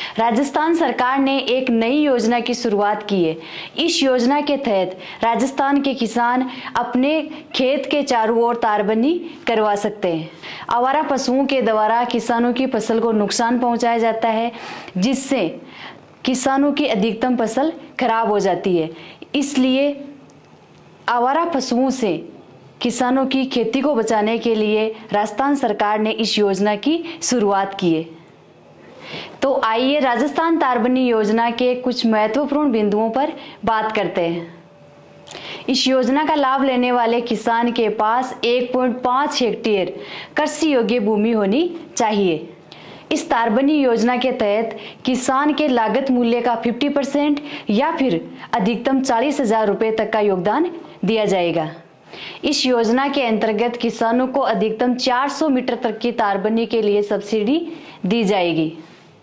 राजस्थान सरकार ने एक नई योजना की शुरुआत की है। इस योजना के तहत राजस्थान के किसान अपने खेत के चारों ओर तारबंदी करवा सकते हैं। आवारा पशुओं के द्वारा किसानों की फसल को नुकसान पहुंचाया जाता है, जिससे किसानों की अधिकतम फसल खराब हो जाती है। इसलिए आवारा पशुओं से किसानों की खेती को बचाने के लिए राजस्थान सरकार ने इस योजना की शुरुआत की है। तो आइए राजस्थान तारबंदी योजना के कुछ महत्वपूर्ण बिंदुओं पर बात करते हैं। इस योजना का लाभ लेने वाले किसान के पास 1.5 हेक्टेयर कृषि योग्य भूमि होनी चाहिए। इस तारबंदी योजना के तहत किसान के लागत मूल्य का 50% या फिर अधिकतम 40,000 रुपये तक का योगदान दिया जाएगा। इस योजना के अंतर्गत किसानों को अधिकतम 400 मीटर तक की तारबंदी के लिए सब्सिडी दी जाएगी।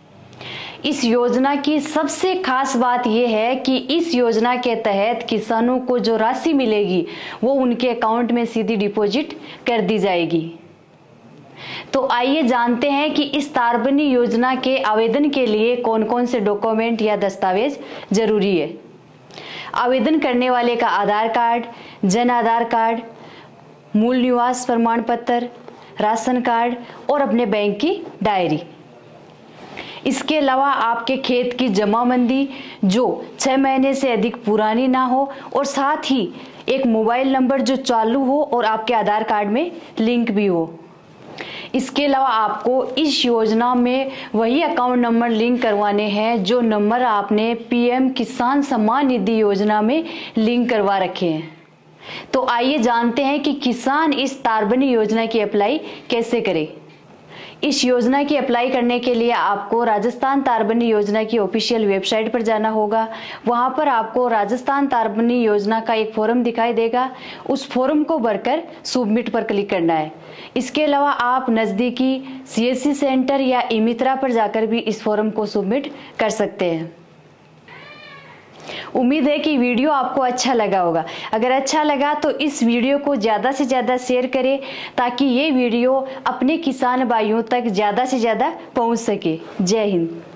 इस योजना की सबसे खास बात यह है कि इस योजना के तहत किसानों को जो राशि मिलेगी वो उनके अकाउंट में सीधी डिपॉजिट कर दी जाएगी। तो आइए जानते हैं कि इस तारबंदी योजना के आवेदन के लिए कौन कौन से डॉक्यूमेंट या दस्तावेज जरूरी है। आवेदन करने वाले का आधार कार्ड, जन आधार कार्ड, मूल निवास प्रमाण पत्र, राशन कार्ड और अपने बैंक की डायरी। इसके अलावा आपके खेत की जमाबंदी जो 6 महीने से अधिक पुरानी ना हो और साथ ही एक मोबाइल नंबर जो चालू हो और आपके आधार कार्ड में लिंक भी हो। इसके अलावा आपको इस योजना में वही अकाउंट नंबर लिंक करवाने हैं जो नंबर आपने पीएम किसान सम्मान निधि योजना में लिंक करवा रखे हैं। तो आइए जानते हैं कि किसान इस तारबंदी योजना की अप्लाई कैसे करें। इस योजना की अप्लाई करने के लिए आपको राजस्थान तारबंदी योजना की ऑफिशियल वेबसाइट पर जाना होगा। वहां पर आपको राजस्थान तारबंदी योजना का एक फॉर्म दिखाई देगा। उस फॉर्म को भरकर सबमिट पर क्लिक करना है। इसके अलावा आप नज़दीकी सीएससी सेंटर या ई-मित्रा पर जाकर भी इस फॉर्म को सबमिट कर सकते हैं। उम्मीद है कि वीडियो आपको अच्छा लगा होगा। अगर अच्छा लगा तो इस वीडियो को ज़्यादा से ज़्यादा शेयर करें ताकि ये वीडियो अपने किसान भाइयों तक ज़्यादा से ज़्यादा पहुंच सके। जय हिंद।